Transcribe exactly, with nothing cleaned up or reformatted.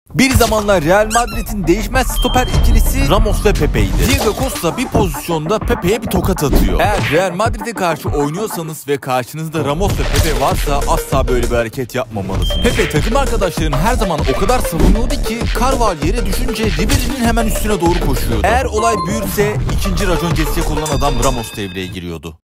Bir zamanlar Real Madrid'in değişmez stoper ikilisi Ramos ve Pepe'ydi. Diego Costa bir pozisyonda Pepe'ye bir tokat atıyor. Eğer Real Madrid'e karşı oynuyorsanız ve karşınızda Ramos ve Pepe varsa asla böyle bir hareket yapmamalısınız. Pepe takım arkadaşlarının her zaman o kadar savunuyordu ki Carvalho yere düşünce Ribery'nin hemen üstüne doğru koşuyordu. Eğer olay büyürse ikinci racon kesecek olan adam Ramos devreye giriyordu.